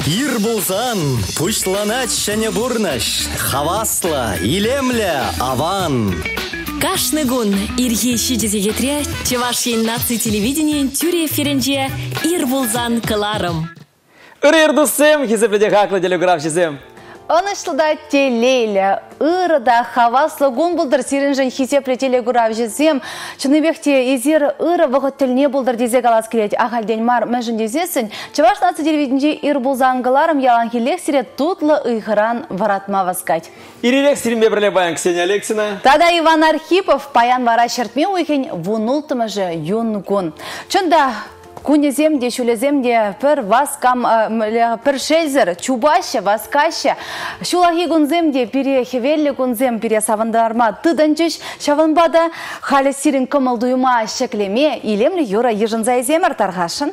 Ир булсан, пушланать шәне бурнаш, хавасла, илемля, аван. Кашны гун ирхи шидезегетре Чевашин наци телевидение тюре ференже ир булзан кыларым. Ирдусем, хизепледе хаклы телеграф жезем. Анышлыда телейлі, ырыда хаваслы гун бұлдыр сирінжін хизепле телеграф жезем. Чыныбекте езер ыры вғыт тіліне бұлдыр дезек алас келет. Ағалден мар мәжін дезесін. Чеваш наци телевиденде ир булзан кыларым ялан хилек сирет тутлы ыйхыран варатма васкать. Ирирек сиринбе бірле баян Ксения Алексина. Тада Иван Архипов паян вара шертме уйхен вунултымы же юн гун. Чында кунеземде, шулеземде пір васкам, пір шелзір, чубашы, васкашы. Шулахи гунземде пире хевелі гунзем пире савандарма тыданчыш, шаванбада халі сирин кымылдуйма шеклеме, илемлі юра ежынзай земір тарғашын.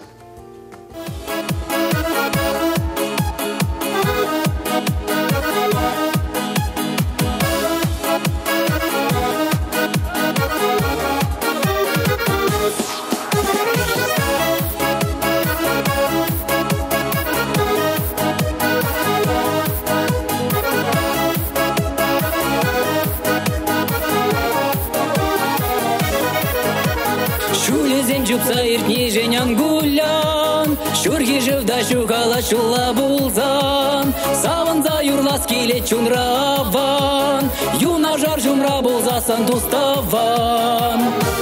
Иртне женян гулян, шурги живда шукала шула булзан, саванза юрлас келе чунраван, юна жар жумра булзасан туставан.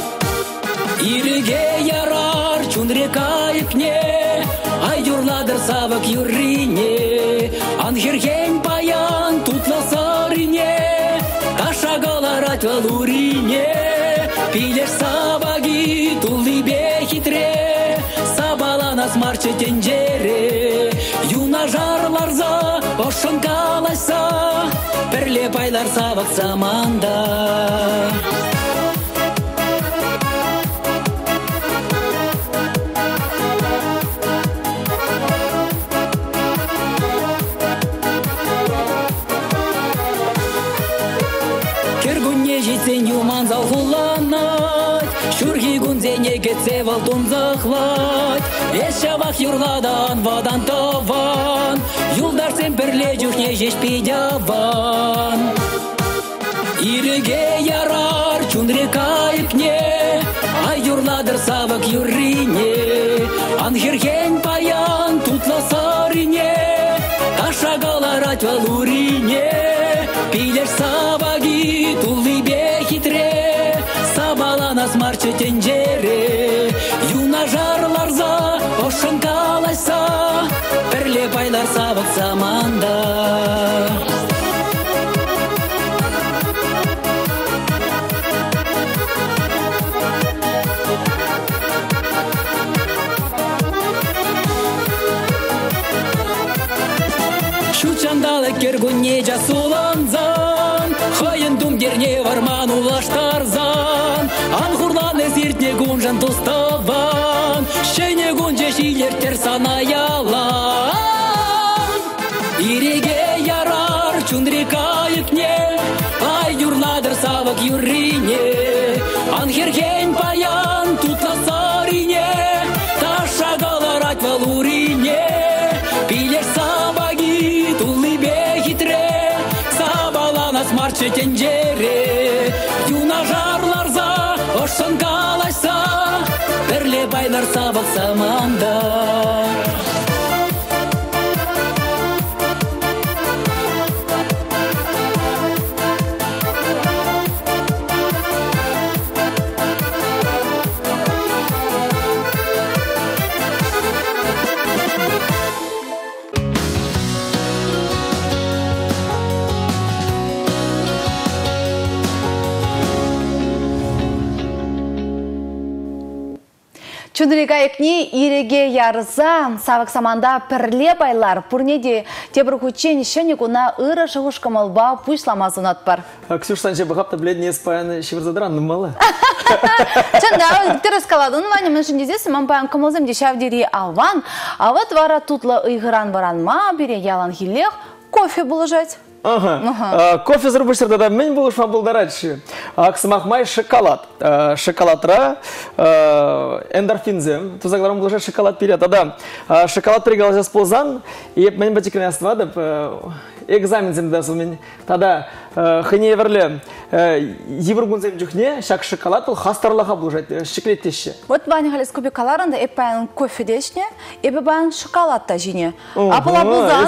Ириге ярар чунрека икне, ай юрладыр савак юрине, анхерхен паян тутла сарине, ташагаларат валурине, пилеш сабаги тулибе хитре, сабаланас марчы тенжере, юна жарларза ошын калайса, бірле байлар сабак саманда. Житсен юман зал хуланать, шурги гунзене кетсе валтун захвать, ешавах юрладан вадан таван, юлдарсен бірле жүхне жеш пидяван. Иреге ярар чунрека ипне, ай юрладыр савак юрине, анхерхен паян тутла сарине, ташагаларат валурине, пилеш сабаги тулибе хитре, сабаланас марчы тенжере, юна жарларза ошын калайса, бірле байлар сабак саманда. Шучандалы кергунне жасуланзан, хайын думдерне варман улаштарзан, анхурланы зиртне гунжан туставан, шейне гунже шилертер санаялан. Иреге ярар чунрека икне, ай юрладыр савак юрине, анхерхен паян тутла сарине, ташагаларат валурине, пилеш сабаги тулибе хитре, сабаланас марчы тенжере, юна жарларза ошын калайса, бірле байлар сабак саманда. Чунрика екне иреге ярза, савак саманда пірле байлар, пұрнеде тебір күтчен шәне күна ұры шығыш қамалба пұшламазын атпар. Ксюш, санче бұқапта біледі не спаяны шевірзадыранның малы? Чында, терес каладын ваня мүншін дезесі, мәмпаян қымылзым дешавдері аван, ават вара тутлы ұйғыран баран ма, бере ялан хилех, кофе бұлыжать. Кофе зарубышыр да мен болуш фабулдаратшы. Аксымахмай шоколад. Шоколадра эндорфинзем. Тузагларым булыша шоколад перед. Тада шоколад пригалась ползан. И мен батикрен аствадып экзамензем да мен. Тада хыне верле евргунзем жүхне шак шоколад был хастарлаха булжат шоколеттеші. Вот ваня халес кубикаларында эппайын кофе дешне, эппайын шоколад та жине. Апла булзан.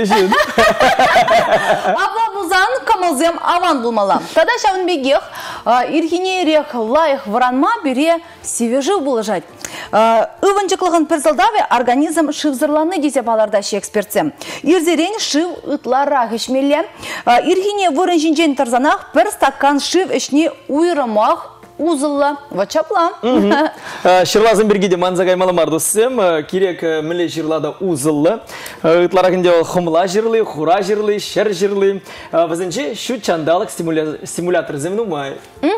Апла булзан камылзем аван булмалам. Тада шавын бегех ирхинерех лайх вранма бере севежив булжат. Ыванчыклығын перзалдаве организм шивзырланы десе балардащи экспертсем. Ирзерен шив ытлара хешмеле. Ирхине вырын жинжен тарзанах пер стакан шив ішне уйрымах узылла. Вачапла. Шырлазын бергеде манзагай маламарды сем. Керек міле жырлада узыллы. Ытлара кінде хымла жырлы, хура жырлы, шер жырлы. Вазынче шу чандалық стимулятор земну май.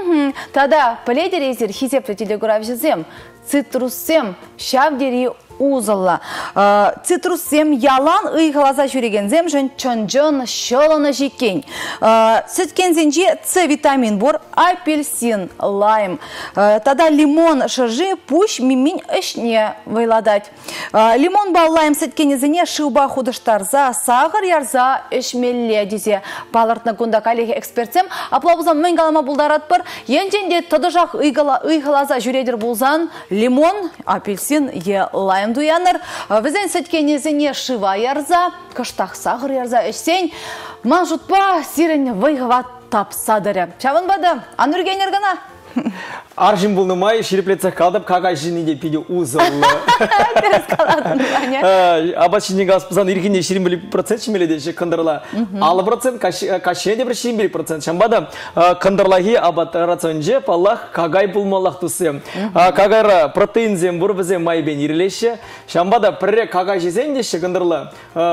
Тада паледерезер хизепті телеграф жезем. Цитруссем шавдери узылла. Цитруссем ялан ыйғылаза жүрегензем жын чонжын шылыны жекен. Сөткензенже С витамин бор, апельсин, лайм. Тада лимон шыржы пуш мимин ішне вайладать. Лимон бал лайм сөткенезене шыуба худыштарза, сағыр ярза ішмелле дезе. Балыртны күнда коллеги экспертсем. Аплабузан мен галама булдарат бір. Енженде тадыжақ ыйғылаза жүредер булзан лимон, апельсин, е лайм дуяныр. Візен сөткенезене шыва ярза, кыштақ сағыр ярза ішсен. Ман жұтпа сирен вайғыва тапсадыры. Чавын бады, анүргенер гана? Аржин булнымай, шереплетсақ қалдып, қағай жинеде пиде узылы. Терес қаладың бәне. Абат шинеге аспызан иргене 21% шемеледеші қындырла. 6%, кашене бір 21%. Шамбада қындырлаги абат рационже паллах қағай булмалақ тусы. Қағайра протеинзем бұр бізе майбен ирлеші. Шамбада пірре қағай жезен деші қындырла.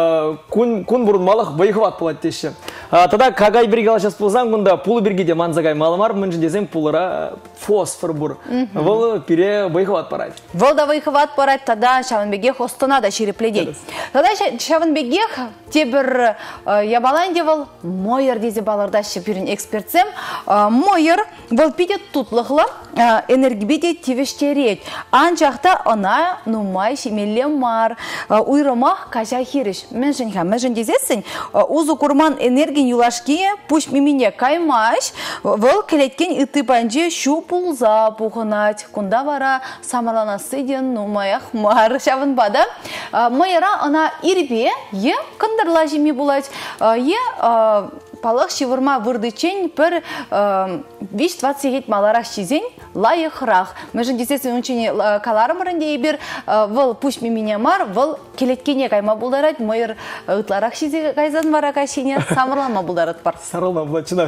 Күн бұрынмалық байғыват пылат деші. Тада қағай біргала жас пылзан күнда пулы біргеде манзагай малымар, мүнжін дезен пулыра фосфор бур. Вол пире выхват парать. Вол да выхват парать, тогда шаванбегех остана шерепледей. Тогда шаванбегех тебір ябаландевал мойер дезе балардащи пирин экспертсем. Мойер вол пиде тутлыхла энергибеде тевештерет. Анчахта она нумай шемелле мар. Уйрымах кажа хириш. Мәжін дезесін. Узу курман энергин юлашки пуш мимине каймаш. Вол келеткен иты панже шу пулза пухынать. Кунда вара самарлана сыден нумаях мар. Шавын бада. Мойера она ирбе е кындырла жеми булать. Е палық шивырма вырдычен пір 5-20 маларах шизен лайықрақ. Мәжін десесін үнчіне каларым рынде ебір выл пуш мимине мар, выл келеткене кайма бұлдарад, мойыр ұтларақ шизе кайзан вара кайшене самырланма бұлдарад бар. Сарылма бұлачынақ.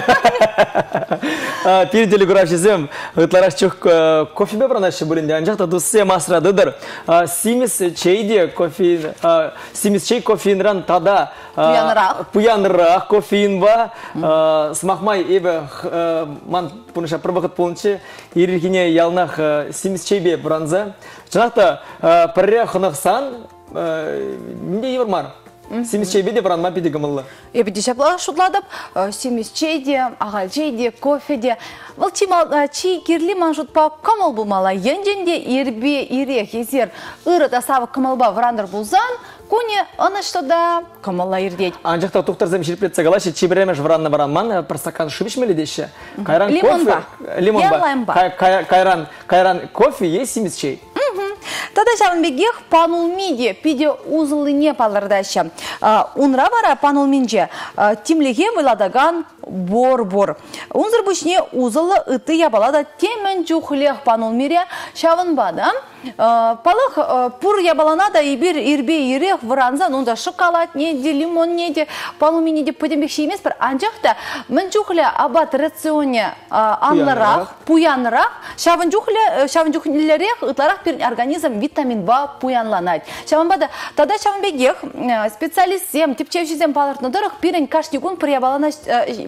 Переделі күрап шизем, ұтларақ чөк кофебе бұранашы бұрынде, анжақта дұсы масырадыдыр. Симис чейде кофеин, симис чей кофеинран тада пуянырақ кофеин ба, смақмай ебі ман бұныша пұрбақыт болынчы, ерекене ялнақ симис чейбе бұранза. Жанақта пірре қынықсан, нде евір мар? Симис чейбе де бұранма пейді гымылы. Ебеде шапла шутладып, симис чейде, ағал чейде, кофеде. Бұл чей керлі манжутпа камал бұлмала. Енденде ербе, ерек, езер, ұры тасавы камалба врандыр бұлзан, көне ыныштыда камалла ердейд. Анжақта тоқтарзам шерпетсе қалашы, чебіремеш вранна баранман, бір стакан шыбыш мелі деші. Лимон ба. Лимон ба. Кайран кофе есть симис чей. Тада шавынбегех панулмиде пиде узылыне палардаща. Унра вара панулминже тимлеге выладаган бор-бор. Унзыр бүшне узылы ыты ябалада темен жухлех панулмире шавынбада. Палық пур ябаланада ибір ирбе ирех вранзан, онда шоколад неде, лимон неде, панулмине де пөдембекші емес бір анжақта мен жухле абат рационе анлырақ, пуянырақ, шавын жухлерек ытларақ бір организм витамин ба пуянланать. Шавынбада, тада шавынбегех специалистсем, типчевшізем палыртны дұрық, бірін кашни күн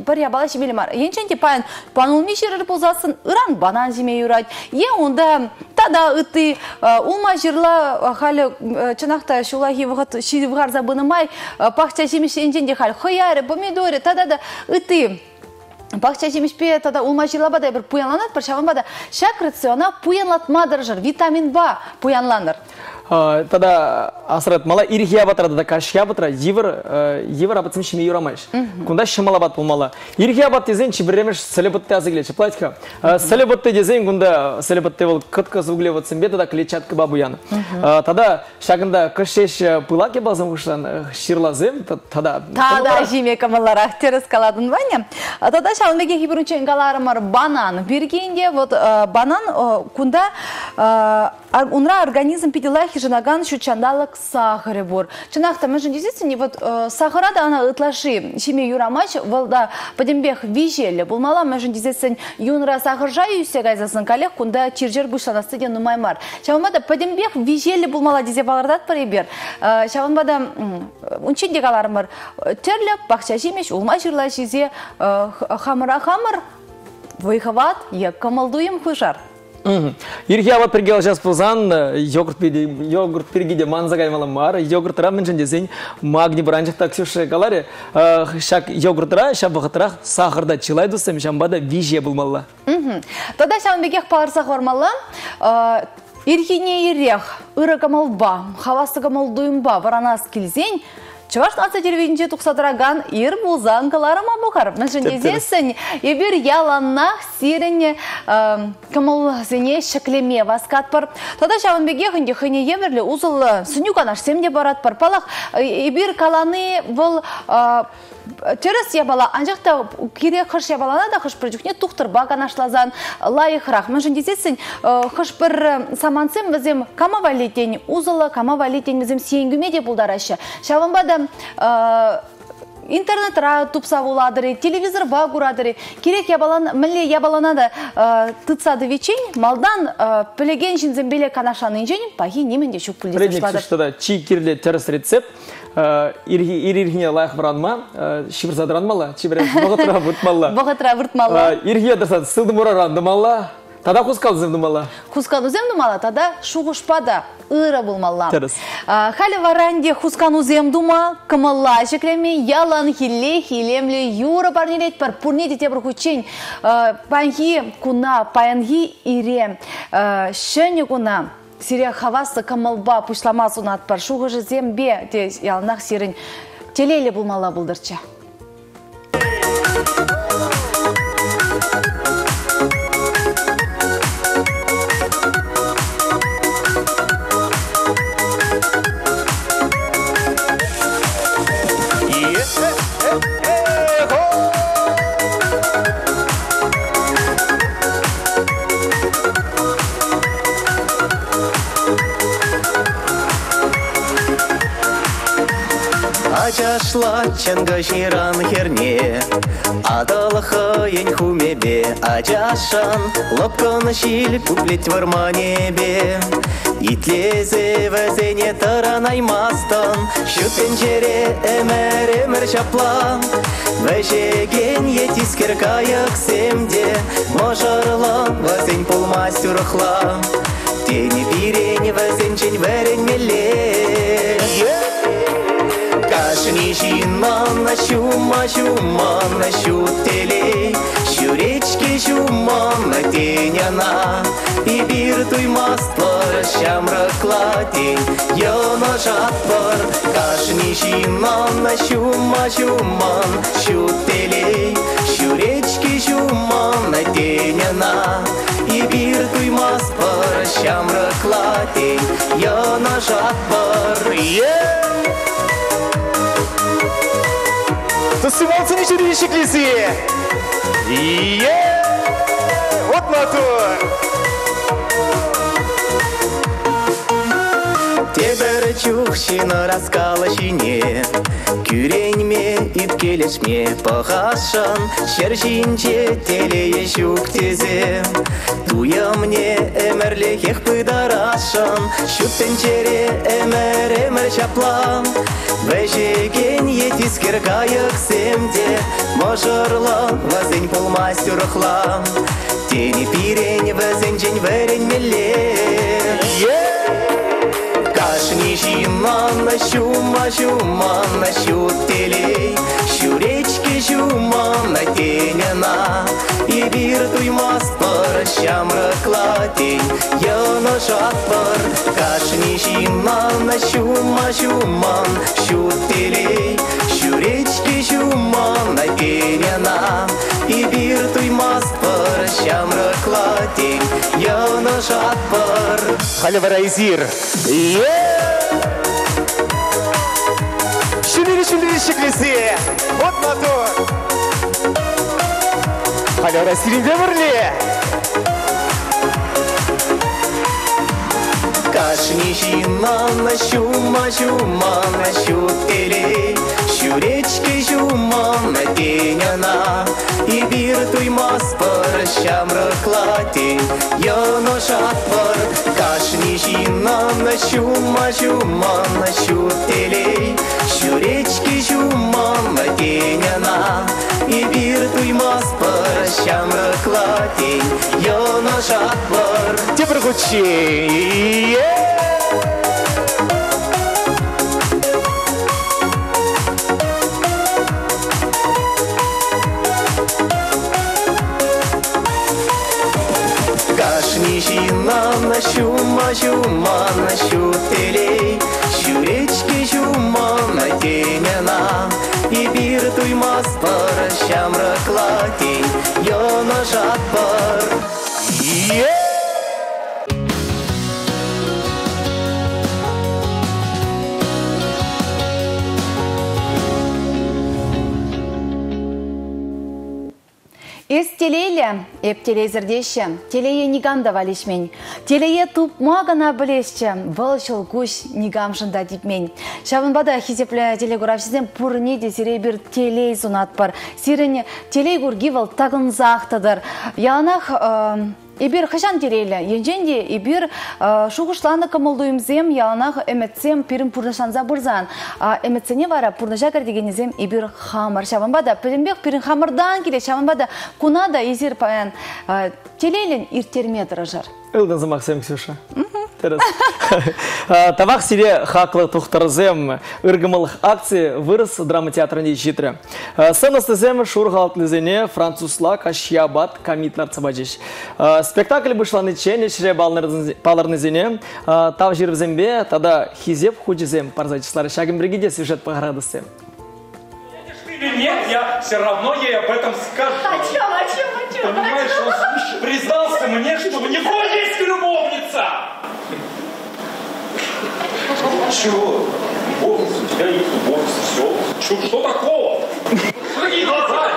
бір ябала жемелі мар. Енченде паян панулми жирыр болзасын, ыран банан жеме юрать. Онда тада ыты улма жирла халі чынақта шулахи вғат шивғар забынымай пахча жемеш енченде халі хыяры, помидоры, тада ыты. Бақча жемешпе тада улма жирлабадай бір пуянланат, бір шағынбада шак рациона пуянлатмадыр жыр, витамин Б пуянланыр. Тада асырат мала ирхия батра да кашия батра евр абатсым шиме юрамайш. Кунда шимала бат болмала. Ирхия бат дезен чибремеш селебатте азыглече. Платька. Селебатте дезен кунда селебатте бол кытка зуглеватсым бе тада клетчатка бабуян. Тада шагында кышеш пылаке базым кыштан ширлазым тада. Тада жиме камаларах терес каладын ваня. Тада шалмеге хибрунчен галарымар банан. Биргенде вот банан кунда унра организм пиделах женаган шучандалык сахары бор. Чынақта мәжін дезесіне, вот сахарада ана ытлаши шеме юрамач, волда падембех вижелі. Болмала мәжін дезесін юнра сахар жай үсе гайзасын калех, кунда чиржер бұшланасы ден нумаймар. Шаванбада падембех вижелі болмала дезе балардат паребер. Шаванбада унчен дегаларымыр. Терлі бақча жемеш, улма жырла жезе хамыр, вайхават, ек камалдуем хыжар. Ирхи абат пергел сейчас пузан йогурт пергиде манзагай маламар йогурт ра менжен дезен магний бранжах таксюше галаре шак йогурт ра шабахтра сахарда чилайду сем шамбада виже булмалла. Тада шамбекех паларсах вармалла ирхине ирех ыракамалба хавасыгамалдуймба варанас килзень. Чуваш нация телевидение тухсадраган ир булзан каларама бухар. Мәжен дезесін ебір яланнах сирене камал зене шаклеме васкат пар. Тада шаван беге хынде хыне емерлі узыл сүнюка наш семде барат пар. Палах ебір каланы бұл терес ябала, анжақта кире қыш ябалана да қыш бір жүкне тұқтыр баған ашлазан лайықырақ. Мәжен дезесін қыш бір самансым візім камава летен, узылы камава летен візім сенгіме де бұлдарашы. Шаван бада интернет-ра тупса буладыры, телевизор ба курадыры. Керек мілі ябаланады тұтсады вечень, малдан пілеген жінзін беле канашаны инженім, пахи неменде шук пүлдесі шладыр. Предник чи кирле терес рецепт, ирхине лайық бұранма, шибір задыранмала, шибір бұғытыра бұтмалла. Бұғытыра бұтмалла. Ирхия дұрсады, сылды мұра рандымалла. Тада кускал земдумала. Хускану земдумала, тада шуғышпада ыры болмалла. Халі варанде хускану земдума, кымалла жекреме, ялан хилемлі юры барнелет пар пурне дете бір хүчен. Панхи куна, паянхи ире, шөне куна. Сирия хавасы кымалба пушламасу над пар шуғыжы зембе, де ялнақ сирін телейлі болмалла бұлдырча. Ачашла чанга жиран херне, адалха ень хумебе, ачашан лапканы шил публет варма небе. Итлезе везене таранаймастан, шу пенчере эмер шапла. Вешеген етискер каяк семде, можарлан везень пулмастюрхла. Тени пирень везень чень верень меле. Кашни жинман, шуман, шутелей, шуречки шуман, теняна, и бир туймаслар, шамракла тень, йона жатвар. Кашни жинман, шуман, шутелей, шуречки шуман, теняна, и бир туймаслар, шамракла тень, йона жатвар. Засымалцыны жүрейшік лесе. Вот мотор. Тебер чухшина раскала шине, күренме иткелешме пахашан, шершинче телее шук тезе. Туя мне эмерлехех пыдарашан, шут пенчере эмер шапла. Вежеген етискер кайық семде, Можырлы вазень пулмас түріқлам. Тені пирень вазень жен варень мелер. Кашни жиман, шума, шутелей, Шуречки жуман, тенена. И бир туймас пар, шамрықла тень, Яна жатпар. Кашни жиман, шума, шутелей, Шуречки жуман, тенена. И бир туймас пар, шамрықла тень, Яна жатпар. Халі варайзир. Шүлері шеклесе. Вот мотор. Халі варайзирінде бірле. Кашни жиман, шума, шутелей, Шуречки жуман, тенена. И бир туймас пар, шамрықла тень, Яна жатпар. Кашни жиман, шума, шутелей, Шуречки жуман, тенена. И бир туймас пар, шамрықла тень, Яна жатпар. Тепер гучи. Кашни жиман, шума, шутелей, Шуречки жуман, тенена. И бир туймас пар, шамрықла тень, Яна жатпар. Эс телейлі, эп телейзірдеші, телейе нигамда валишмен, телейе тупмагана білеші, вылшыл күш нигамшында дипмен. Шабынбада хизеплі телеграфшызен пұрыне де сирей бір телей зунатпар, сирене телей гургивал тағынзақтыдыр. Яланақ Ибир хашан телейлі, енженде ибир шуғышланы кымылдуымзем, яланақ әметсем пирім пұрнышанза бұрзан. Әметсене вара пұрныша кәрдегенезем ибир хамыр. Шабынбада пірінбек пирін хамырдан келе, шабынбада кунада езір паян телейлін иртерметрі жар. Ылдан замақсем, Ксюша. Тавақ сире хақлы тұқтырызем ыргымылық акция вырыс драма театрыне жетірі. Сыныстызем шурғалтлызене французла кашиябат комитлар цабажеш. Спектакль бұшланы чене шіре баларнызене тав жервзембе тада хизеп худжизем парзачыслары шагым бригиде сюжет пағарадысем. Нет, я все равно ей об этом скажу. О чем? Понимаешь, он признался мне, что у него есть любовница. Чего? Любовница, у тебя есть любовница, все. Что такого? Какие глаза?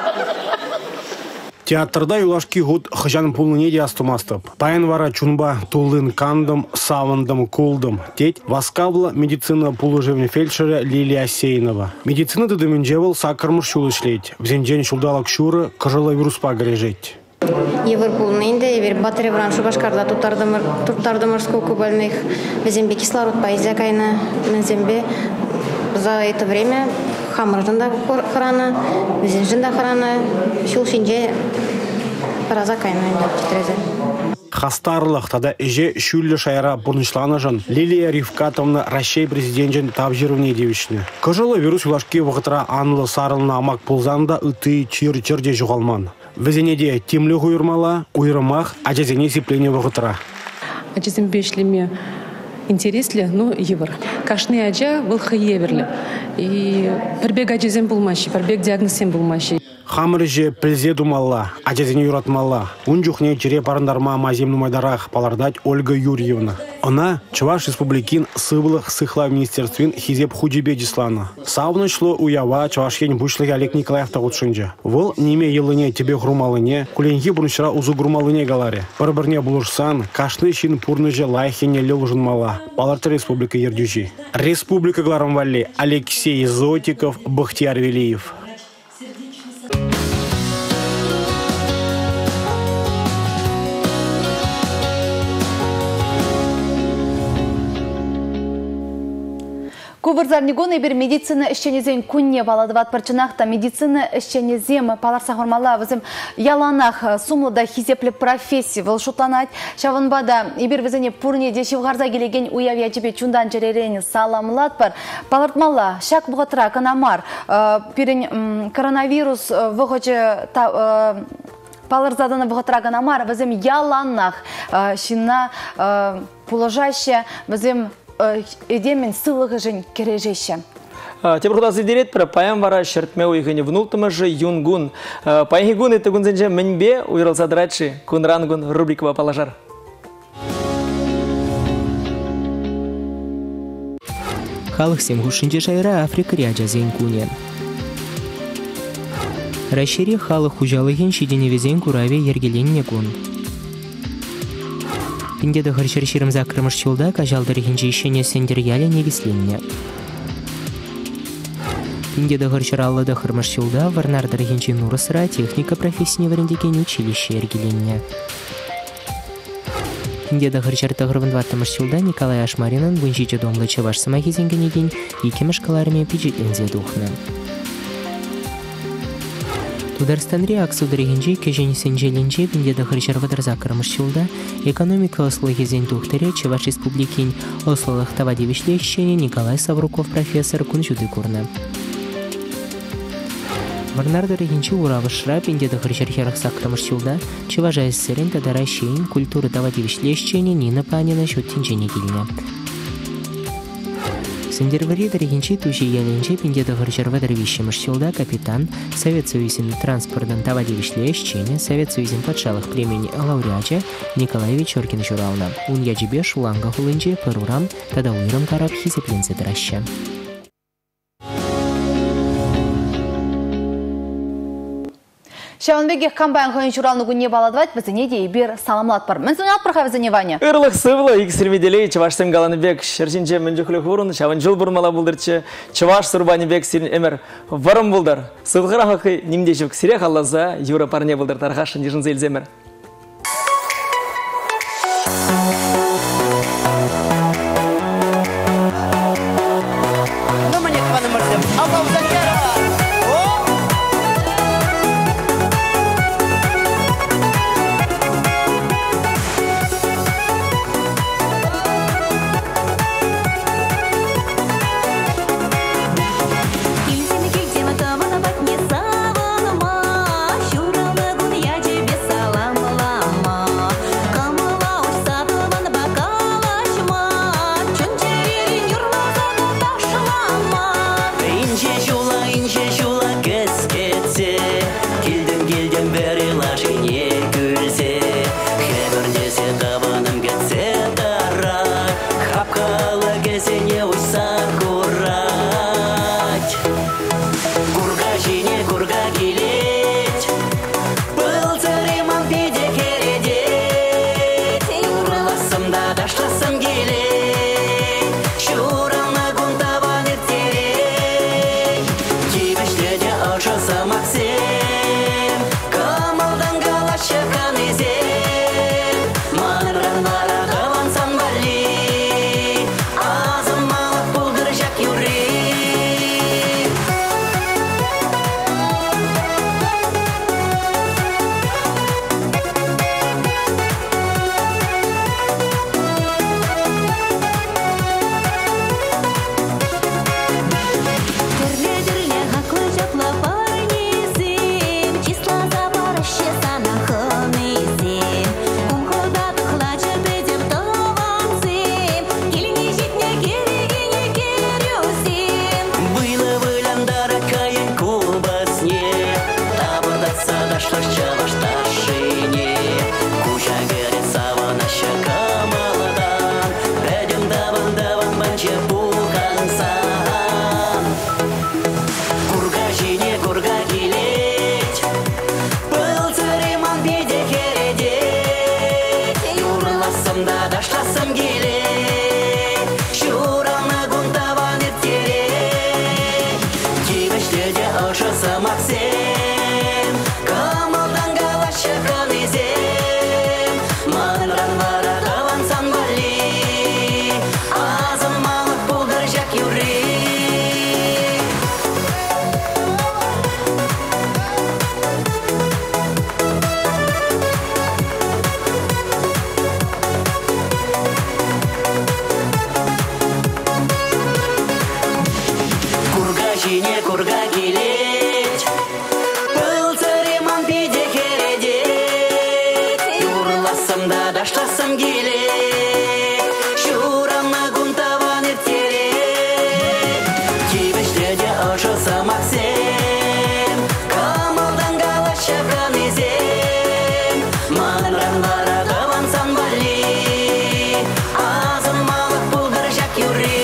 Театрда юлашки год хыжан пулыне де астымастып. Паян вара чунба тулын кандым, савандым, кулдым. Теть васкавла медицина пулыжевне фельдшера Лилия Асейнова. Медицина дедеменжевал сакармыш шулышлеть. Взенжен шулдалак шуры кыжыла вируспа грежеть. Евр пулнынде, евр батаре враншу башкарда туттардымыр сколько больных. Везембе кислород поездя кайна. Везембе за это время хамыржында храна, везенжында храна, шулшинже параза кайна четрезе. Хастарлық тада эже шүллі шайра бұрнышланы Лилия Ривкатовна Россия президентжен табжировне девишне. Кыжылы вирус юлашки вғытыра анлы сарылына амак пулзанда ыты чир-чирде жуғалман. Везенеде темлі ғуырмала, ұйрымақ, ажазене сеплене вғытыра. Ажазен бешлеме интереслі, евр. Кашны ажа был хаеверлі. И пірбек ажазен булмаши, пірбек диагнозен булмаши. Хамырже пілзе думалла, ажазене юратмалла. Унжухне чире парындарма маземну майдарах палардать Ольга Юрьевна. Она Чуваш республикин сывлых сыхла в министерствен хизеп худжибе дислана. Савны шло уява Чувашень бушлы Олег Николаев тагутшынжа. Вол неме елыне тебе грумалыне, куленги буншра узу грумалыне галаре. Барбарне булушсан, кашны шин пурныже лайхене лелужын мала. Паларты республика Ердюжи. Республика Гларамвалли Алексей Зотиков, Бахтияр Велиев. Пырзарнигон бир медицина ишченезен күнне баладыват парчынақта медицина ишченезем паларса хормала візім яланах сумлыда хизеплі профессия выл шутланать. Шавынбада ибір візіне пурне дешев ғарза келеген уявия жебе чундан жеререні саламлат бар. Палартмала шак бұғытыра канамар. Пирин коронавирус вғычы паларзаданы бұғытыра канамар візім яланах шина положаще візім эдемен сылығы жын кережеші. Тепер құдасы дерет бір паян вара шертме уйғыны внултымы жы юнгун. Паянгун еті күнзенже мінбе уйрылса дыратшы күнрангун рубрикова палажар. Халық семгушынже жайра Африка ряджазен куне. Рашире халық хужалығын шеденевезен кураве ергеленне кун. Пиндеді ғыршыршырым закрымыш чулда кажалдырығынжы ішене сендер ялі негісленне. Пиндеді ғыршыраллыды ғырмыш чулда варнардырығынжы нұрысыра техника профессияне варендеген училище ергеленне. Пиндеді ғыршырты ғырвындваттымыш чулда Николай Ашмаринын бұнжиджі домлы чавашсыма кезенгенеген екемішкаларымен пиджетлензе духны. Тударстанри аксудырыгенже кеженесен желенже пиндеді ғыршырвыдыр закырмыш чулда экономика ослы кезен тухтыре Чуваш республикин ослылық тавадевишлещене Николай Савруков профессор күнжуды көрні. Варнардырыгенже уравышыра пиндеді ғыршырхерық закырмыш чулда Чуваш СССРин тадара шейін культуры тавадевишлещене Нина Панина шуттенжене келіне. Сендервари дәрігенше туши яленше пиндеді ғыршырвадар вишемыш чулда капитан Совет Союзин транспортын тавадевишлещене Совет Союзин патшалық племени лауреача Николай Вечеркин журална. Ун яджибе шуланга хулынже пырурам тада уйрым тарап хизепленсе дыраща. Шаванбеге камбайн хойын журалны күнне баладывать, бізіне де бер саламлат бар. Мен зоне алпырға бізіне Ваня? Ырлық сывылы, иксірмеделей, Чувашсем Галаныбек, Шершинче Мінжіхлі Хурын, Шаван жыл бұрмала бұлдырчы, Чуваш Сурбаныбек сирін әмір варым бұлдар. Сылғыра хақы немдешік сире қаллаза, Юра парне бұлдар тарғашын дежін зелземір. Инже жула курга келет. Был цареман пиде кередет. Юрласам да даштасам келет. Шурамна гунтаван ертерет. Кибештерде ошысам аксем. Камалдан галаша пранезем. Манран бара кавансан бали. Азын малық бұлғыр жак юри.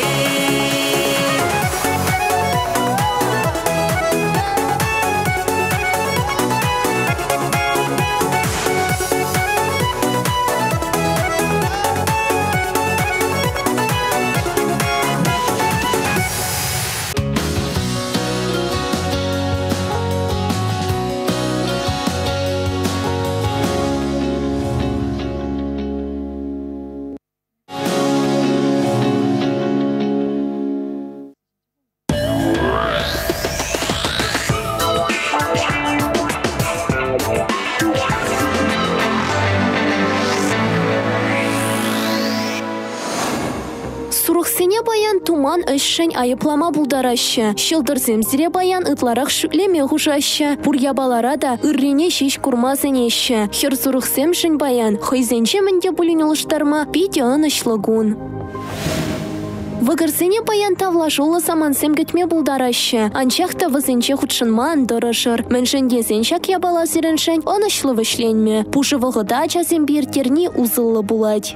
Сурухсене баян туман өшшен айыплама булдарашы. Шылдырзем зире баян ытларақ шүлеме хушашы. Бурьябалара да ыррене шеш курмазынеші. Хер сурухсем шын баян. Хойзенче мінде булин ұлыштарма пиде анышлығун. Вăгăрсене баян тавлашулы самансем кетме булдарашы. Анчахта вăзенче хутшынма андырышыр. Міншендесен шак ябала сиреншен анышлы вышленме. Пушы вăғыда часем биртерни узыллы булать.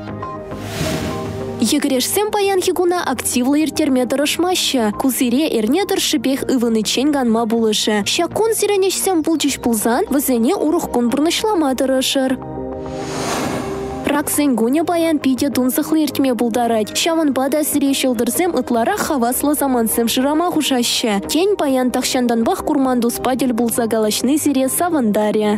Егерешсем баян хигуна активлы иртерме дырышмашы. Кузире эрне дыршыбех ывынычен ганма булышы. Шакун сиренешсем булчиш пулзан, вăзене урухкун бұрнышлама дырышыр. Праксен гуне баян пиде дунсықлы иртме булдарать. Шаван бада сире шылдырсем ытлара хаваслы замансем шырама хушашы. Тень баян тахшанданбах курмандус падел булса галашны сире савандаря.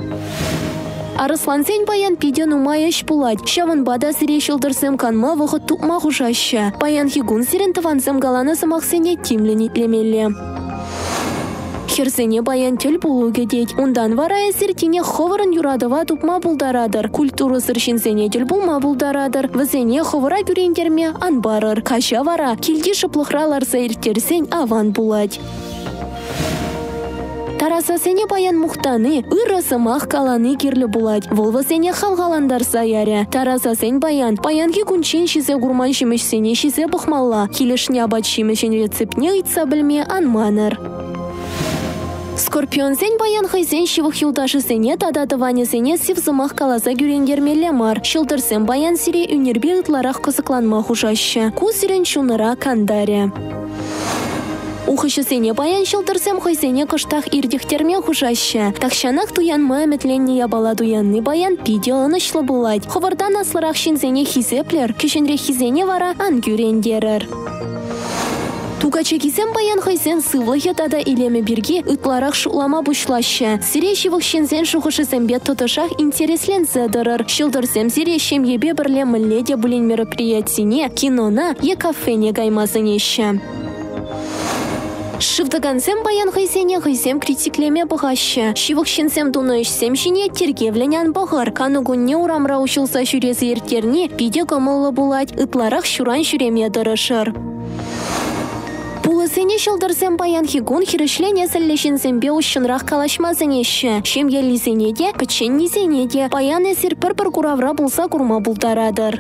Арыслансен баян пиде нумайыш булать. Шаван бада сире шылдырсем канма вұғы тупма хушашы. Баян хигун сирен тывансем галаны самақсене тимлени лемелле. Херсене баян тел булу кедет. Ундан вара эсертине ховырын юрадыва тупма булдарадыр. Культуры сыршинсене тел булма булдарадыр. Візене ховыра күрендерме анбарыр. Каша вара келді шыплықраларса иртерсен аван булать. Тарасасене баян мухтаны, ырысымақ каланы керлі булать. Волвасене халгаландарса яря. Тарасасен баян, баянки күнчен шизе гурман шимешсене шизе бұхмалла. Келішне абат шимешен рецептне ұйтса білме анманыр. Скорпионсен баян хайсен шивық юлдашысене тадатыванесене сивзымақ каласа күрендермелі мар. Шылдырсен баян сире үнербе ұтларақ қызықланма хушашы. Ку сирен шуныра кандаря. Ухышысене баян шылдырсем хайсене кыштақ ирдихтерме хушашы. Такшанақ туянма әметленне ябала туянны баян пиде анышлы булать. Ховардан аслырақ шинзене хизеплер, кешенре хизене вара ан күрендерір. Тугачекисем баян хайсен сывлыхе тада илеме бирге ытларақ шулама бушлашы. Сире шивық шензен шухышысембе тұтышақ интересленсе дырыр. Шылдырсем сире шемебе бірле мүлледе бұлін мероприятине, кинона, кафене гаймазынеші. Шывдагансем баян хайсене хайсем критиклеме бұғашы. Шивық шенсем дуныышсем шине тергевленян бұғыр. Канугунне урамра ұшылса шүрезі ертерне пиде гымылы булать, ытларақ шуран шүреме дырышыр. Пулысене шылдырсем баян хигун хирышлене сәллешінсембе ұшынрақ калашмазынеші. Шем елізене де, кычен незене де, баян әсір пір-пір куравра булса курма булдарадыр.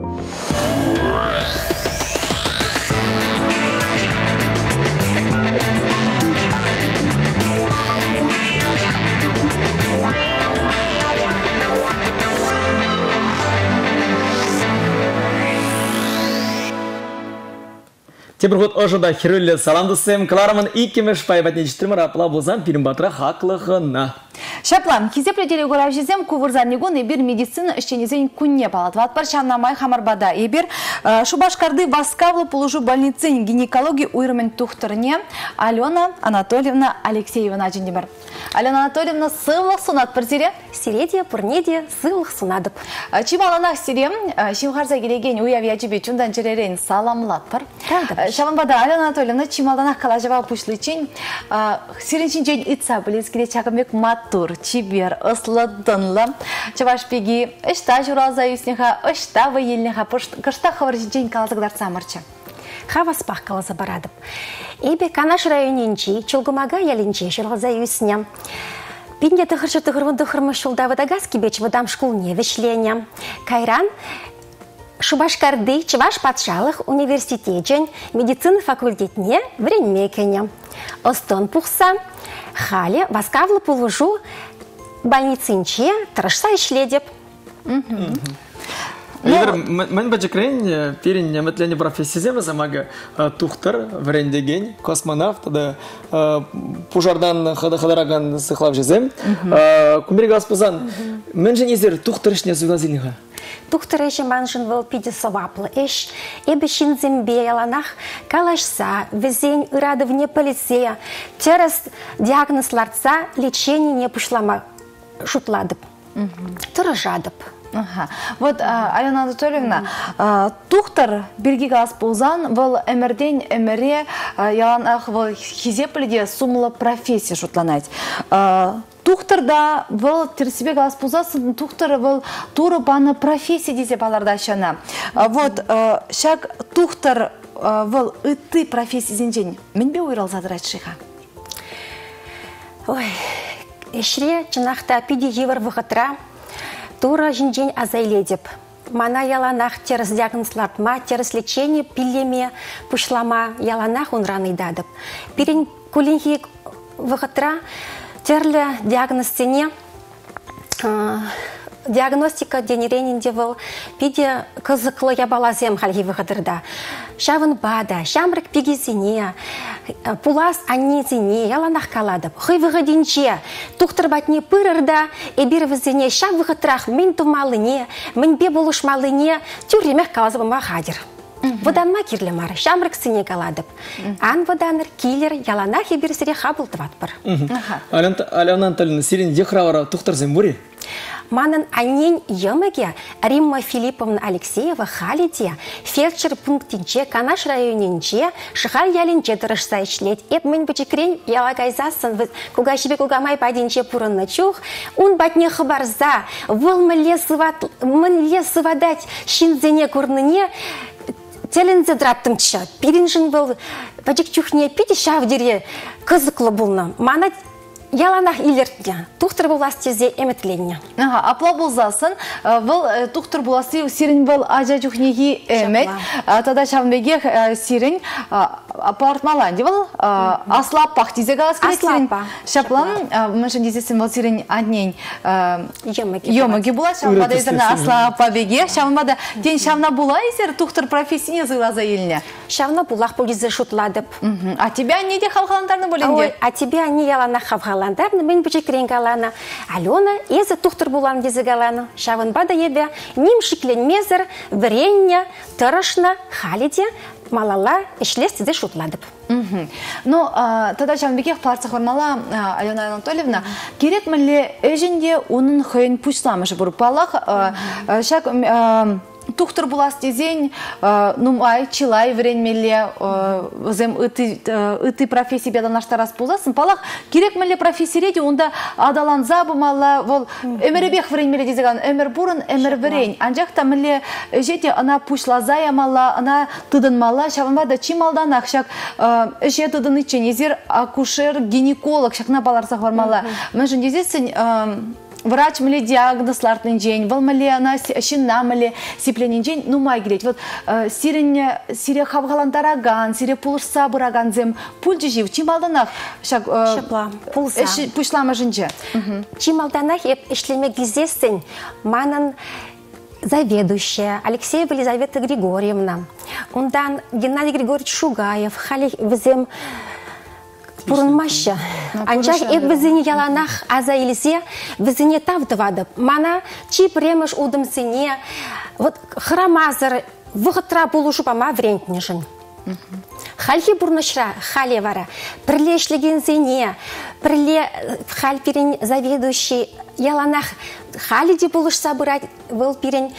Теперь вот ожида хирылли саламдысым кларамын иккемеш пайбатнечтімір апла болзан пирімбатыра хақлығына. Шаплам, кезепле деле горав жезем кувырзан негон ебір медицина ішченезен күнне палат. Ватпар шамнамай хамарбада ебір Шубашкарды Васкавлы полужу больницын гинекологии уйрымен тухтырне Алена Анатольевна Алексеевна жендемір. Алена Анатольевна сывлық сунат бір зире? Сиреде, пұрнеде, сывлық сунадып. Чималанақ сирем, шимхарза келеген уявия жібе чундан жеререн саламлат бар. Шаманбада Алена Анатольевна чималанақ калажава пушлычен сиренчин жен итса білескеде чакымбек матур, чибер, ысладынлы. Чавашпеги ышта журалза юснеха, ышта вайелнеха, кышта хаваржин жен калазыгдар самырчы. хаваспах каласа барадып. Эбе Канаш районинчи, Чулгумага ялинчи, шылғыза юсням. Пинде тыхырмы шулда водогаз кибеч водам шкулне вешленя. Кайран Шубашкарды Чуваш патшалық университетен медицина факультетне вренмекене. Остон пухса, хали васкавлы пулужу больницинче тырышса ишледеп. Егер мен бәжекрен перен неметлене профессия замага тухтар врендеген космонавт да пожардан хадараган сыхлав жезем. Кумирга аспузан мен женезер тухтар ишне зугазилига. Тухтар еше манжын выл пиде саваплы еш, эбе шинзембе яланах калашса, везень ырадывне полиция, терес диагнозларца лечение не пушлама шутладып, тырыжадып. Вот, Алена Анатольевна, тухтар бирги газ ползан выл эмерден эмере яланах выл хизепледе сумла профессия шутланать. Тухтарда выл терсебе газ ползасын, тухтар выл туры баны профессия дезе баларда шана. Вот, шак тухтар выл ыты профессия зенжен, мен бе уйрал задырать шиха? Ой, эшре чынақта пиде евр вғытра, тура жинжен азайледеп. Мана яланах терс диагнозлартма, терс лечение пилеме пушлама яланах унраны дадып. Пирин кулинхи вғытра терлі диагностине диагностика денеренінде был пиде кызыклы ябалазем халги вғытырда. Шавын бада, шамрык пигезине, пулас аннезине, яланах каладып. Хый вғыдинче, тухтыр батне пырырда, эбир візіне шав вғытрах мен тумалыне, мен бе болушмалыне, тюрремех калазыбыма хадир. Воданма кирлі мар, шамрык сыне каладып. Ан воданыр килер, яланах ебір сіре хабылтыват бар. Алена Анатольевна, сирен дехравара тухтар зембури? Манын аннен емеге Римма Филипповна Алексеева халиде фельдшер пунктинче Канаш районинче шыхал ялинче тырышса ишлет. Эп мен бычекрен ялагайзасын куга шибе кугамай падинче пурынны чух. Он батне хабарза, выл мыле сывадать шинзене курныне телензе драттымча. Пиринжин был бачек чухне пиде шавдере кызыклы булна. Мана яланах илертне, тухтар буласты зе эметленне. Апла болзасын, выл тухтар буласты сирин выл ажа чухнеги эмет, тада шамбегех сирин апартмаланди выл аслап пахтизе галас келет сирин. Шаплан, мәшін дезесін выл сирин аднен емеге була, шамбада езірна аслап пабеге, шамбада ден шамна була езір тухтар профессияне зылаза еліне. Шамна булах бұлгезе шутладып. А тебя не де халхалантарны бөленде? А тебя не яланах хавхалантарны. Мен бычекрен галана. Алена, езі тухтыр булан дезі галана. Шавын бада ебе, ним шиклен мезір, вренне, тырышна, халиде, малала, ішлестіде шутладып. Ну, тогда шамбекех парцах вармала, Алена Анатольевна, керек мәлі өжінде оның хойын пұшламышы бұр палақ, шак тухтар булас дезень, нумай, чилай вренмеле, зем ыты профессия бедан наштарас буласын. Палах керек мәле профессиреде, онда адалан забымала, вол өміребех вренмеле дезеган, өмір бұрын, өмір врен. Анжақта мәле жете ана пушлазая мала, ана тыдын мала, шаванбада чималдан ақшак же тыдын ичен, езер акушер, гинеколог, шакна баларсақ вармала. Мәжін дезесін, врач мле диагнозлартын день, вал мле ана шинна мле сипленин день, ну май греть. Вот сире хавгалантараган, сире пулышса бураган зем пульджи жив. Чималданах шак пулса. Пушлама жинже. Чималданах ишлеме гизесен манан заведующая Алексеева Елизавета Григорьевна. Ондан Геннадий Григорьевич Шугаев, хали везем Пурынмашы. Анчах эп візіне яланах аза илсе, візіне тавдывады. Мана чип ремыш удымсыне, вот храмазыр, вғытра болушу пама врентнешін. Хальхи бурнышра, хали вара, пірле ішлеген зене, пірле халь пирен заведующий яланах хали де болушса бұрат, был пирен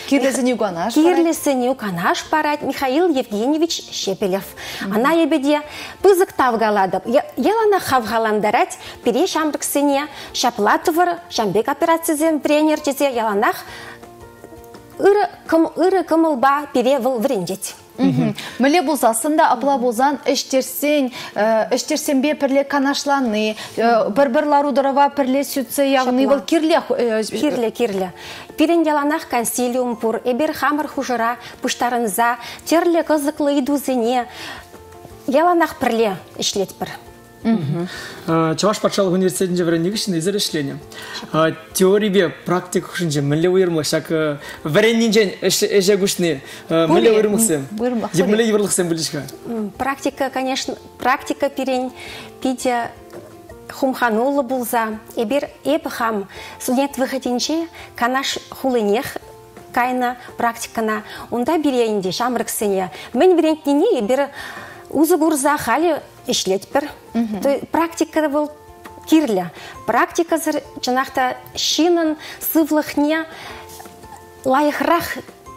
кирлесіне уқанаш парат Михаил Евгеньевич Шепелев. Ана ебеде пызык тавгаладып, яланах хавгаландарат, пире шамрыксыне, шаплатывыр, шамбек операциязем тренер дезе яланах ыры кымылба пире выл врендет. Міле болсасында апла болзан іштерсен бе пірле канашланы, бір-бірлар удырава пірле сүтсе яғны бұл кирле. Пирен яланах консилиум пур, эбер хамыр хужыра, пуштарынза, терле қызықлы идузене, яланах пірле ішлет бір. Чаваш патшалық университетінде варенеге үшін езір ішлене. Теория практика үшінже мүлі ойырмы, шак варененжен әже күшіне мүлі ойырмықсен. Еп мүлі еврлықсен білішка? Практика, конечно, практика пирен пиде хумханулы булза, эбер хам студент выходинче канаш хулынех кайна практикана, унда берейінде шамрыксене. Мен берентіне эбер узы гурза хали ишлет бір. Практика был кирля. Практика зір жанақта шинын сывлықне лайықрақ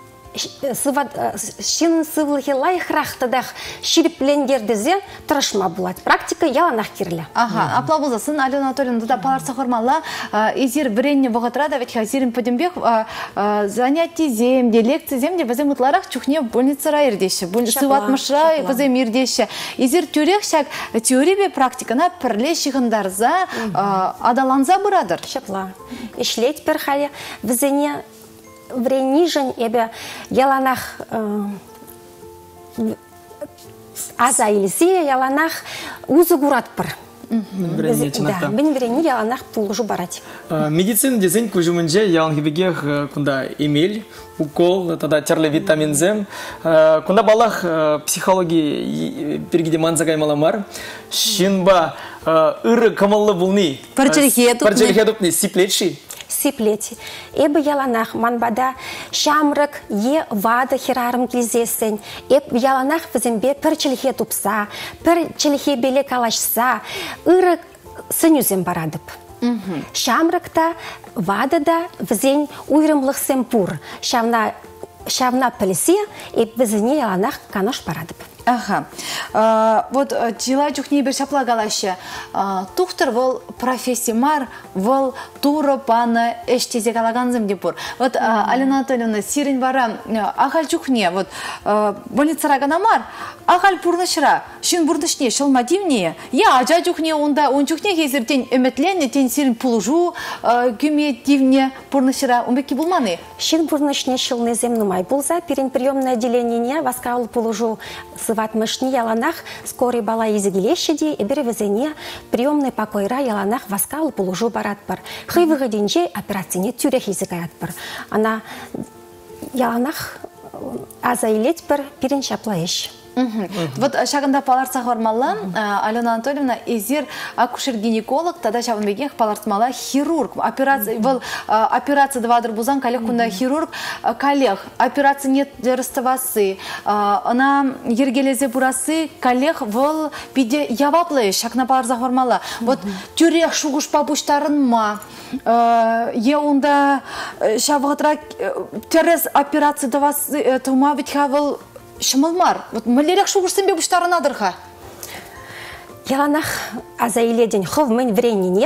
шинын сывлығы лайықрақ тадақ ширіпленгердізе тұрышма болады. Практика яланақ кирлі. Апла болзасын, Алена Анатольевна, да паларса хормалла, изир біренне бұғытырада, ведь хазирин подембек занятий земде, лекции земде, бізем ұтларақ чухне больницара ердеші, сыватмышра бізем ердеші. Изир түрек шак теория практикана пірле шығындарза адаланза бұрадыр. Шапла. Ишлет бір халі, бізене вренижен эбе яланах аза илсе яланах узы гурат пыр. Бен врени яланах пулжу барать. Медицина дезен күжімінже ялангебеге кунда эмель, укол, тада терле витамин зем. Кунда балах психология пергеде манзагай маламар. Шинба ыры камаллы булни. Парчелихе сиплетши. Сиплети. Эбі яланах манбада шамрык е вады хирарым килзесен. Эб яланах візімбе пір чілхе тупса, пір чілхе беле калашса, ыры сынюзем барадып. Шамрыкта вадыда візен уйрымлықсен пур. Шавна пілісе, эб візіне яланах канош барадып. Вот дела чухне бір шапла галашы. Тухтыр вол профессимар, вол тура пана эштезе галаганзым депур. Вот Алена Анатольевна сирен бара ахал чухне, вот больницара ганамар, ахал пурнышыра, шин бурнышне, шылмадивне, я ажа чухне, он чухне кезір тен өметленне, тен сирен пулжу, күме дивне пурнышыра, умбеки булманы? Шин бурнышне шылны земнумай булза, перен приемное отделение, васкаул пулжу сыватмышни яланах, скорый бала изегелешеди, и беревезене приемный покойра яланах васкаул пулжу баратпар. Хай выгодинче операцине тюрех изегаят пар. Она яланах азайлет пар перен шаплаеш. Вот шагында паларса хормалла, Алена Анатольевна, изир акушер-гинеколог, тогда шабынбеген паларсмала хирург. Операция двадыр бузан, коллег кунда хирург, коллег, операция нет расставасы, она ергелезе бурасы, коллег вол биде яваплы, шагна паларса хормалла. Вот тюрех шугуш пабуштарын ма, е унда шабығытра терес операция давасы, тума витха вол шымылмар, вот мөлерек шугурсын бе бұштарын адырға? Яланах азайледен хыл мен вренине,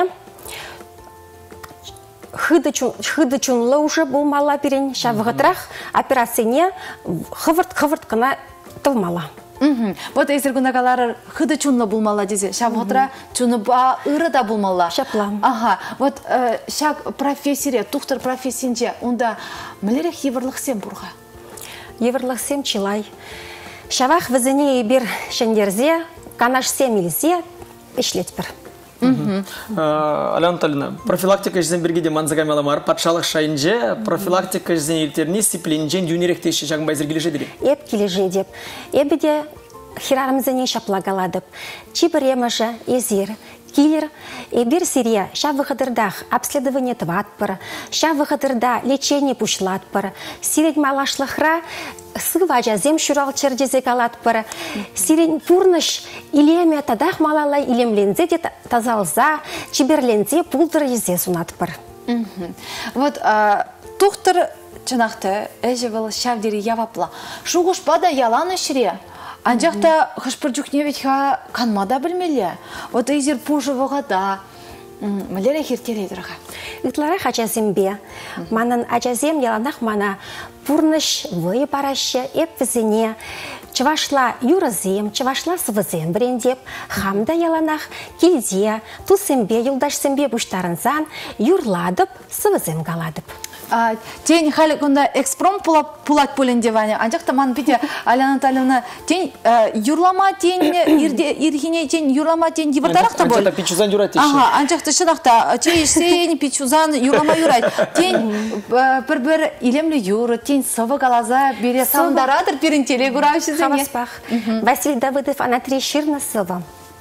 хыды чунлы уже болмала берен, шавғытрах операцияне хывырт кына тылмала. Вот эсер күнағалары хыды чунлы болмала дезе, шавғытра чуны ба ыры да болмала. Шапла. Вот шак профессире, тухтыр профессинже, онда мөлерек еврлықсен бұрға? Еврлықсем чилай. Шавах візіне ебір шендерзе, канаш семилзе, ішлет бір. Алена Анатольевна, профилактика жізен бергеде манзагай маламар, патшалық шайынже, профилактика жізен елтеріне сипленжен юнеректеші жағын байзір кележе деді? Еп кележе деп. Ебіде хирарымызыне шаплагаладып. Чибіремыжы, езір, килер, ебір сирия, ша выходырдах обследование тватпыр, ша выходырда лечение пушлатпыр, сирень малашлықра, сыважа зем шурал чердезе калатпыр, сирень пурныш илеме тадах малалай илемлензе де тазалза, чиберлензе пулдыр езе сунатпыр. Вот тухтыр чынақты әжі был шавдері явапла. Шуғыш бада яланы шіре. Анжақта хышпыр жүкневет ха канмада білмелі. Вот әзір пұжы вғада. Мілері хертелейдірға. Үтлары хачазембе. Манын ачазем яланақ мана пурныш вой барашы, эп візіне. чывашла юрызем, чывашла сывызем брендеп, хамда яланах килде, тусембе, юлдашсембе буштарынзан, юрладып, сывызем галадып. Тень халі күнда экспром пулат пөлінде ваня. Анчақ таман бейде Аля Анатольевна тень юрлама тень, ирхине тень юрлама тень дивартарақ та бол. Анчақта пичузан юрат еші. Анчақта шынақта чейшсен пичузан юрлама юрайт. Тень бір илемлі юры, тень сывы галаза бере сауындарадыр перентеле күраушы зене. Хаваспах. Василий Давыдов, Анатолий Ширна сыва.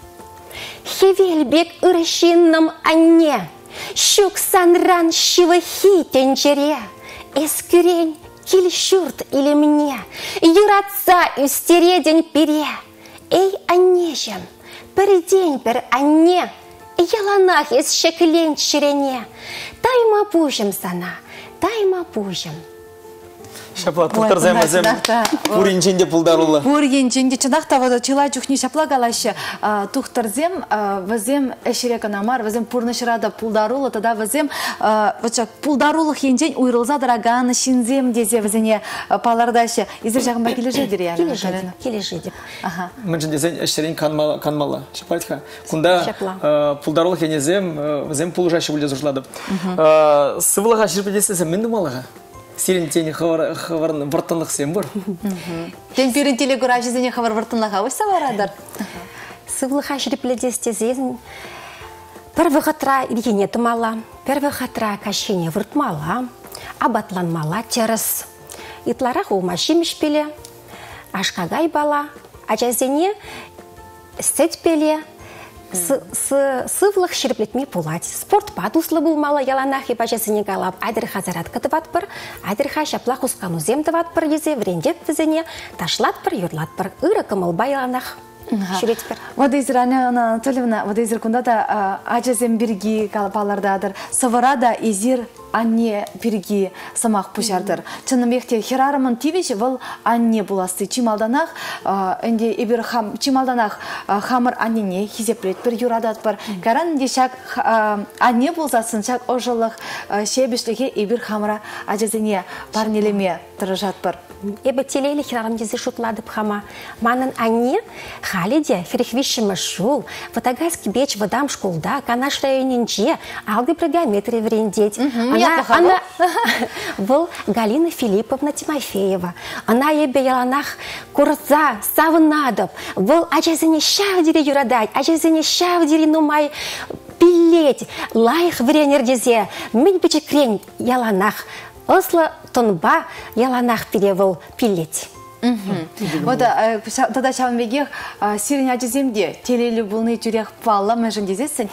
Хевельбек ырышинным анне. Щук санран щивахи тенчере, эскюрень киль щурт или мне, юратца истередень пере. Эй, аннежем, передень пер анне, яланах из щеклень черене. Тайма пужем сана, тайма пужем. Шапла туқтар займазем пуринченде пулдарулы. Пуринченде чынақта вода чыла чухни шапла галашы туқтар зем вазем эшерек анамар, вазем пурнышырада пулдарулы, тада вазем пулдарулы хенжен уйрылза дыраганы шинзем дезе вазене палардашы. Изір жағын ба кележі дірі яны? Кележі деп. Мүншін дезен эшерен канмалы. Шапайтха. Кунда пулдарулы хенезем, вазем пулжашы бүлде зұршладып. Сывылыға шырпедесесі мінді малыға? Сирен тени хаварын вартынлық сен бұр. Тен перентелі күр ажызене хавар вартынлыға өсі барадар? Сывлыға шіріпледестезен перві ғатра иргене тымала, перві ғатра кашене выртмала, абатланмала теріс. Итларақ ома шимішпеле, ашқағай бала, ажазене стетпеле, сывлық шіріплетме пулать. Спорт падуслы болмалы яланах еба жазыне галап, айдырға зарат кытыват бір, айдырға шаплақ ұсқану земдыват бір езе, врендет візіне, ташлат бір, юрлат бір, ұры кымылба яланах. Шүрет бір. Вадайзір, Аня Анатольевна, вадайзір күнда да ажазем біргі калапалардадыр, сывырада изир анне біргі самақ пұшардыр. Чынымекте херарымын тивеші выл анне бұласты. Чималданақ, әнде ебір чималданақ хамыр аннене хизеплет бір юрадат бір. Каран де шак анне болсасын, шак ожылық шебішліге ебір хамыра ажазене парнелеме тұрыжат бір. Эбі телейлі херарым дезе шутладып хама. Манын анне халиде ферехвишімі шул, Ватагайский беч вадам школда, канаш районенче, алды программетры врендеть. Она был Галина Филипповна Тимофеева. Она ебе яланах курза, савнадов. Был ажазене шавдири юрадай, ажазене шавдири нумай пилеть. Лайх вренердезе, мить биче крень яланах. Осло тонба яланах перевел пилеть. Вот тогда шамбегех сирень ажыземде телелі бұлны жүрек палла мәжін дезесін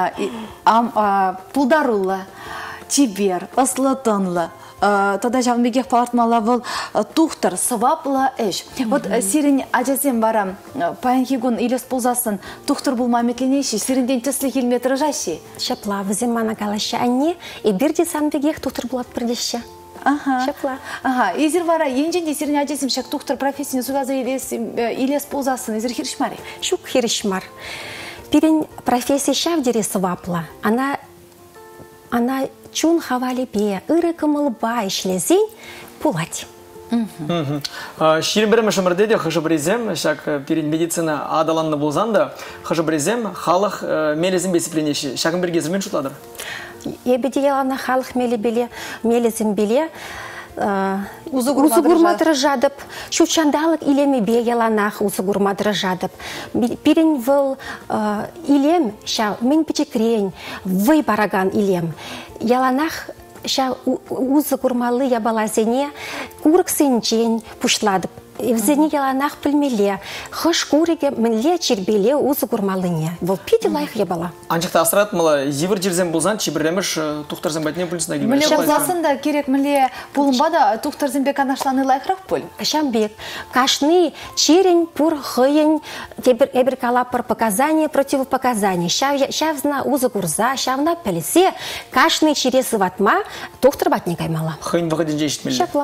пулдарулы, тибер, осло тонлы. Тогда шамбегех палартмала бұл тухтар, сываплы әш. Вот сирень ажызем барам, паянхигун илес пулзасын, тухтар бұл маметленейші, сиренден тіслі келметрі жайші. Шапла, візем мана галашы әне, и бірде самбегех тухтар бұлат бірдеші. Шапла. Изір вара, енженде сирень ажызем шак тухтар профессияны сугазы илес пулзасын, изір хиршмари? Шук хиршмар. Пирень профессия шавдері сывапла. Она чун хавали бе, ыры кымылба ишлезень пулать. Ширин бірімі шымырдеді қышыбырезем, шак перен медицина адаланны болзанда, қышыбырезем халық мелезім бесіпленеші. Шакын бірге зірмен шутладыр? Ебеде ялана халық мелезім беле, Узугурмадыры жадып, шучандалық илемі бе яланақ узугурмадыры жадып. Пирен выл илем, ша мен печекрень, вый бараган илем. Яланақ ша узугурмалы ябалазене, курк сенчен пушладып. Евзене яланақ пілмеле, хыш куреге мінле чербеле узугурмалыне. Выл пиде лайық ябала. Анчықта асырат мыла, зивір жерзен болзан, чебірлеміш тұқтарзен бәтіне пүлісіне келмеш. Міле болзасын да керек міле пулымбада тұқтарзен бек анашланы лайықрақ пөл? Шамбек, кашны черень, пур, хыйень, эбір калапыр показания, противопоказания. Шавзна узугурза, шавна пәлесе, кашны чересі ватма, тұқтар батне каймала. Хыйын вағыден жешітмелі. Шапла.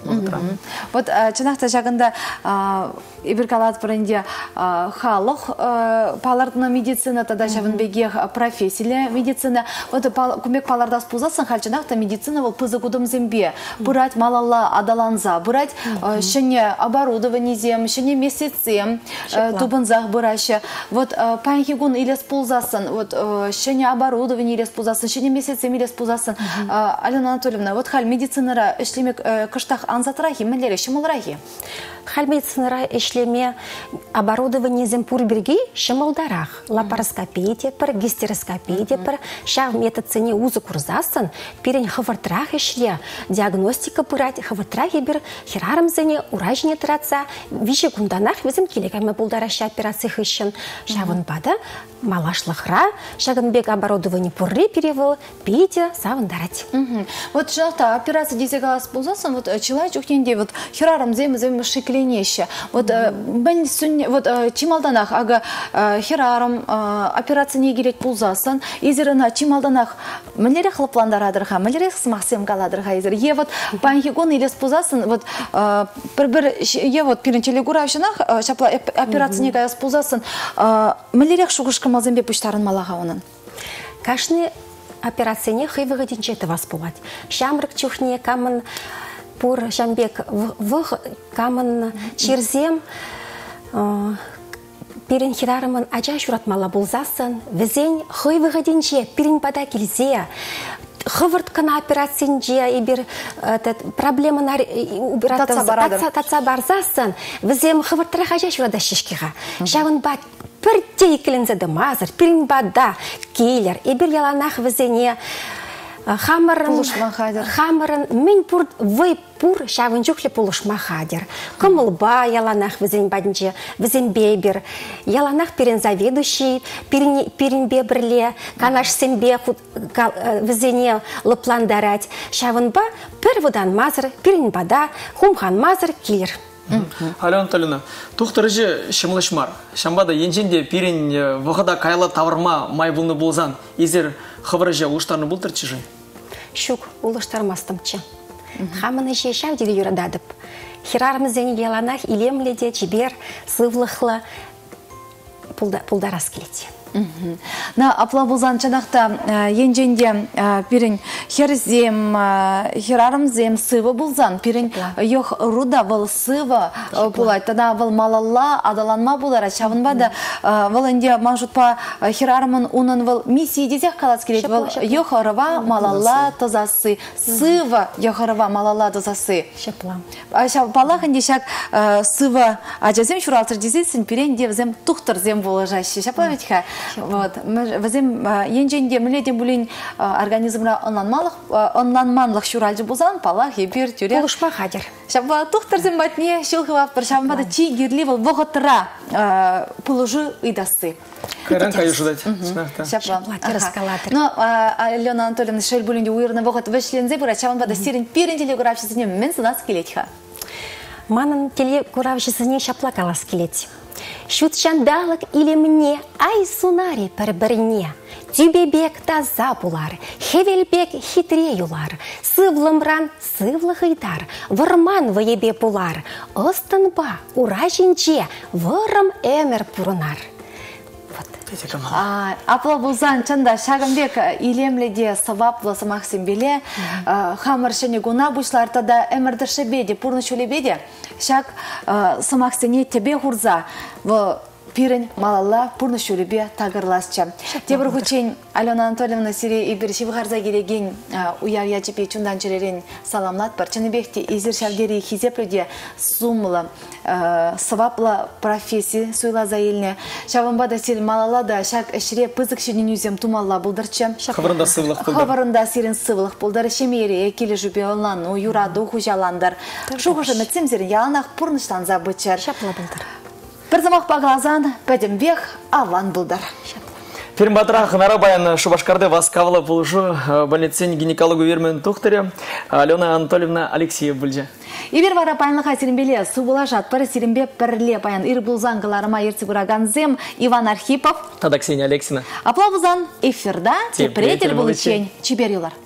Вот чынақта жағында ибіркалат бірінде халық палардына медицина, тада шавынбеге профессиялы медицина. Вот көмек палардас пузасын, хал чынақта медицина ол пызы кудым зембе. Бұрать малалла адаланза, бұрать шыне оборудование зем, шыне месяцем, тубынзақ бұрашы. Вот панхигун илес пулзасын, вот шыне оборудование илес пулзасын, шыне месяцем илес пулзасын. Алена Анатольевна, вот хал медицинара ішлемек кыштақ анзатрахи, мәлері шымылрахи? Хал медицинара ішлеме оборудование земпурберги шымылдарах. Лапароскопия тепір, гистероскопия тепір, шав методцене узы курзасын, перен хавартрах ішле, диагностика пырать, хавартрах ебір, хирарымзене уражне тыратса, више кунданах візім келекаме бұлдарашы операция хыщын. Шавын бада, малашлықра, шагынбек оборудование пурри перевыл, пейте, савын дарать. Вот жалта операция десек алас бұлзасын, вот человек үкненде, вот хирарымзем шикленеще. Вот бән сүнне, вот чималданах, ага хирарым операция не керек бұлзасын, езеріна чималданах мәлері қылыпландарадырға, мәлері қысмақсем қаладырға езер. Е вот панхигон елес бұлзасын, вот е вот перенчелі ғуравшынақ, шапла операция не қаяс бұлзасын, мәлері шуғышқы малзембе пұштарын малаға оның? Кашны операцияне хывығы денчеті вас болады. Шамрық чухне камын пур шамбек вғ камын черзем перен хирарымын ажа шуратмала болзасын, візен хывығы денче перен бада келзе, хывырткана операциянже ебір проблеманы татса барзасын, візем хывырттырақ ажа шурада шешкеға. Шағын бат бірде екілінзеді мазыр, перен бада кейлер, ебір яланақ візене хамырын мен пұр вай пұр шавын жүклі пұлышма хадер. Кымылба яланақ візен бадынже, візен бейбір. Яланақ перен заведущий, перен бебірле, канаш сенбе візене лыпландарать. Шавын ба пір вудан мазыр, перен бада, хумхан мазыр келер. Алена Анатольевна, тухтары же шымлышмар. Шамбада енженде перен вғыда кайла тавырма май бұлны болзан. Езер хывыры же ұлыштарны бұлтыр чыжы? Шук, ұлыштармастымчы. Хамыны же шавдері юрададып. Хирарымызден еланақ илемледе, чебер, сывлықлы пулдарас келеде. На апла болзан чанақта енженде перен херзем, херарымзем сывы болзан, перен йох руда вал сывы болай, тада вал малалла адаланма болара, шавынбады вал энде мажутпа херарымын унын вал миссии дезек қалас келет, вал йох рыва малалла тазасы, сывы йох рыва малалла тазасы. Шеплам. Балақ энде шак сывы ажазем шуралтыр дезесін, перен девзем тухтырзем болажашы. Шапла ветха. Вот, візім енженде мүледе бүлін организмра онланманлық шуралжы бұзан, палақ, ебір, түрек. Бұлышма қадыр. Шабба тұқтырзым бәтіне шылғывап бір шамбады чей герлі бұл бұғытыра пұлыжы ұйдасы. Кайран кайы жудать. Шабба, эскалатор. Но Алена Анатольевна шел бүлінде уйырны бұғыт вәшлензе бұра, шамбада сирен перен телеграфшысыне мен сынас келетіға. Манын телеграфшысыне шапла қалас келет. Шут шандалык или мне, ай сунари бір-біріне. Тюбебек таза бұлар, хевелбек хитре юлар, сывлымран сывлы ғайдар, вырман вайебе бұлар, ыстынба, ура жинче, вырым әмір пұрынар. Апла бұлзан чында шағымбек илемледе сабаплы самақсын беле, хамыр шыне гуна бұшларда да әмірді шебеде, пұрны шөлебеде, шақ самақсыне тебе ғұрза, пирен малалла пурны шөлебе тағырласча. Тебір хүчен Алена Анатольевна сире ибір шевғарза кереген уявия жепе чундан жеререн саламлат бар. Чыныбекте изір шавдері хизепледе сумлы сываплы профессия суйлаза еліне. Шавынбада сел малалла да шак әшіре пызық шенен үзем тумалла бұлдырчы. Хабарында сывылық бұлдар. Хабарында сирен сывылық бұлдар. Шемері әкелі жүбе олан, юраду хужаландар. Шуғышы мәтсемзерін яланақ пұрныштан забычар. Шапла бұлдар. Бір замақ бағылазан, бәдімбек аван бұлдар. Пермбатра хынара баян Шубашкарды Васкавла бұлжу больницен гинекологу вермен тухтаре Алена Анатольевна Алексеев бұлжа. Ибер вара паянлыға сиренбеле субыла жатпары сиренбе пірле паян ир бұлзан ғыларыма ерцігұраган зем Иван Архипов. Тада Ксения Алексина. Апла бұлзан эфирда тепретел бұлычен. Чибер юлар.